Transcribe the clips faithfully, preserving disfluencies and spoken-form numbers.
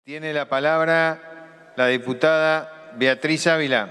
Tiene la palabra la diputada Beatriz Ávila.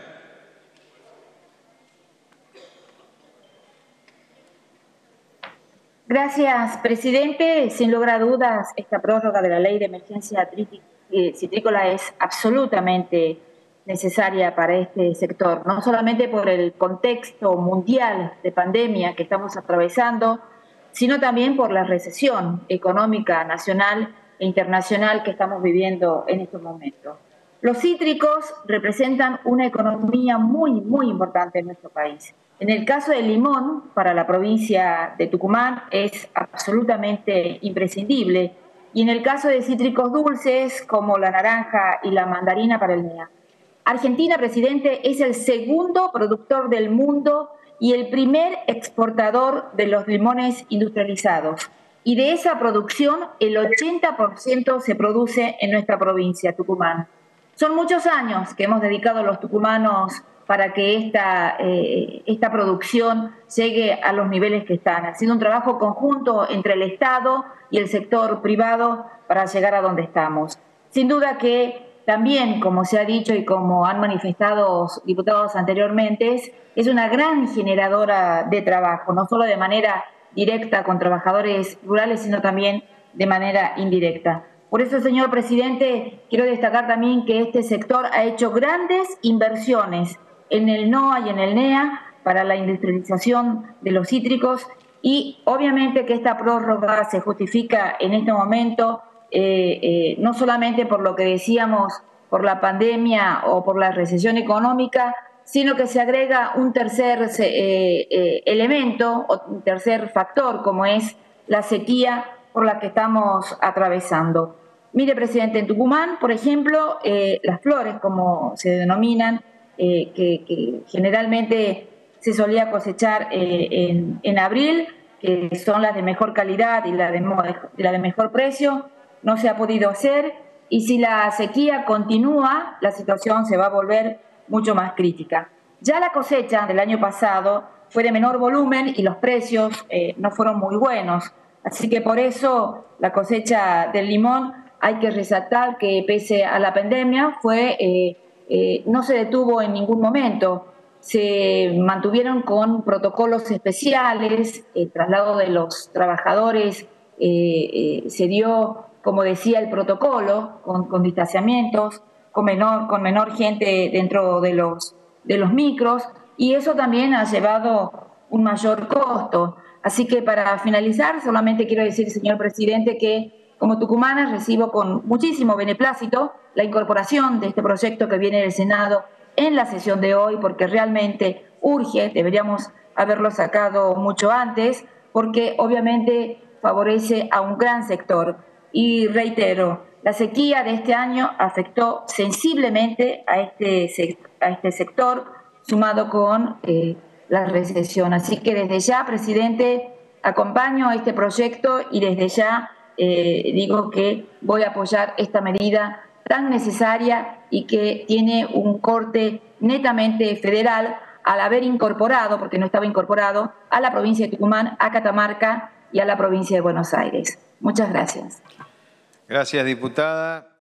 Gracias, presidente. Sin lugar a dudas, esta prórroga de la ley de emergencia citrícola es absolutamente necesaria para este sector, no solamente por el contexto mundial de pandemia que estamos atravesando, sino también por la recesión económica nacional e internacional que estamos viviendo en estos momentos. Los cítricos representan una economía muy, muy importante en nuestro país. En el caso del limón, para la provincia de Tucumán, es absolutamente imprescindible. Y en el caso de cítricos dulces, como la naranja y la mandarina para el N E A. Argentina, presidente, es el segundo productor del mundo y el primer exportador de los limones industrializados. Y de esa producción, el ochenta por ciento se produce en nuestra provincia, Tucumán. Son muchos años que hemos dedicado los tucumanos para que esta, eh, esta producción llegue a los niveles que están. Ha sido un trabajo conjunto entre el Estado y el sector privado para llegar a donde estamos. Sin duda que también, como se ha dicho y como han manifestado diputados anteriormente, es una gran generadora de trabajo, no solo de manera directa con trabajadores rurales, sino también de manera indirecta. Por eso, señor presidente, quiero destacar también que este sector ha hecho grandes inversiones en el N O A y en el N E A para la industrialización de los cítricos y obviamente que esta prórroga se justifica en este momento eh, eh, no solamente por lo que decíamos, por la pandemia o por la recesión económica, sino que se agrega un tercer eh, eh, elemento o un tercer factor como es la sequía por la que estamos atravesando. Mire, presidente, en Tucumán, por ejemplo, eh, las flores, como se denominan, eh, que, que generalmente se solía cosechar eh, en, en abril, que son las de mejor calidad y la de, la de mejor precio, no se ha podido hacer, y si la sequía continúa, la situación se va a volver mucho más crítica. Ya la cosecha del año pasado fue de menor volumen y los precios eh, no fueron muy buenos, así que por eso la cosecha del limón hay que resaltar que pese a la pandemia fue, eh, eh, no se detuvo en ningún momento, se mantuvieron con protocolos especiales, el traslado de los trabajadores eh, eh, se dio, como decía el protocolo, con, con distanciamientos, con menor, con menor gente dentro de los, de los micros, y eso también ha llevado un mayor costo. Así que para finalizar, solamente quiero decir, señor presidente, que como tucumana recibo con muchísimo beneplácito la incorporación de este proyecto que viene del Senado en la sesión de hoy, porque realmente urge, deberíamos haberlo sacado mucho antes, porque obviamente favorece a un gran sector. Y reitero, la sequía de este año afectó sensiblemente a este, a este sector, sumado con eh, la recesión. Así que desde ya, presidente, acompaño este proyecto y desde ya eh, digo que voy a apoyar esta medida tan necesaria y que tiene un corte netamente federal al haber incorporado, porque no estaba incorporado, a la provincia de Tucumán, a Catamarca y a la provincia de Buenos Aires. Muchas gracias. Gracias, diputada.